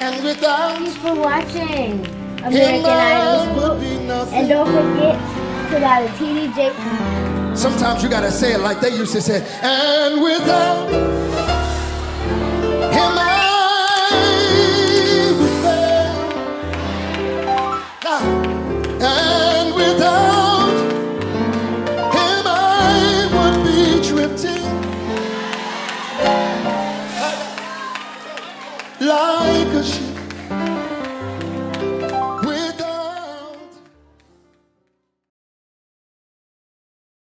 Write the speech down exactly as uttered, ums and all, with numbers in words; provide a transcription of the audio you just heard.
And without Thanks for watching American Idol's book. And don't forget to buy the T D J. Sometimes you gotta say it like they used to say. And without him I would fail. Now, and without him I would be drifting like a ship